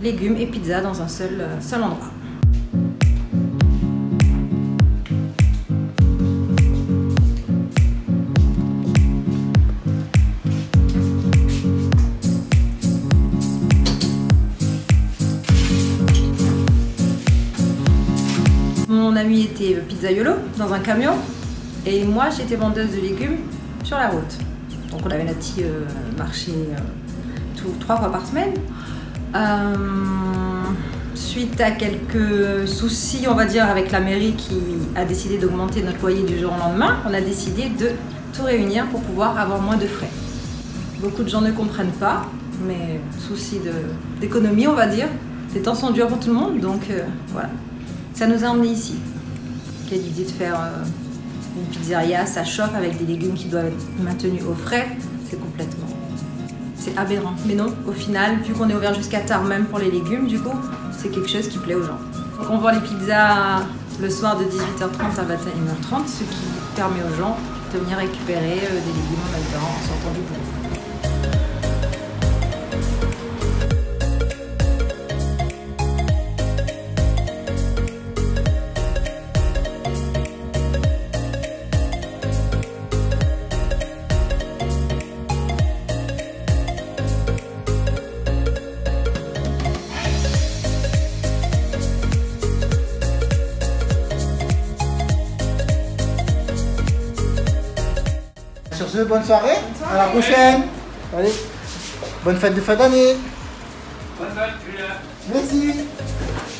légumes et pizza dans un seul endroit. Mon ami était pizzaiolo dans un camion et moi j'étais vendeuse de légumes sur la route. Donc on avait notre petit marché 3 fois par semaine. Suite à quelques soucis, on va dire, avec la mairie qui a décidé d'augmenter notre loyer du jour au lendemain, on a décidé de tout réunir pour pouvoir avoir moins de frais. Beaucoup de gens ne comprennent pas, mais souci d'économie, on va dire. Les temps sont durs pour tout le monde, donc voilà. Ça nous a emmenés ici. Il y a l'idée de faire une pizzeria, ça chauffe avec des légumes qui doivent être maintenus au frais. C'est aberrant. Mais non, au final, vu qu'on est ouvert jusqu'à tard même pour les légumes, du coup, c'est quelque chose qui plaît aux gens. Donc on vend les pizzas le soir de 18h30 à 21h30, ce qui permet aux gens de venir récupérer des légumes en même temps en sortant du boulot. Sur ce, bonne soirée. À la prochaine. Allez, bonne fête de fin d'année. Bonne fête, Julien. Merci.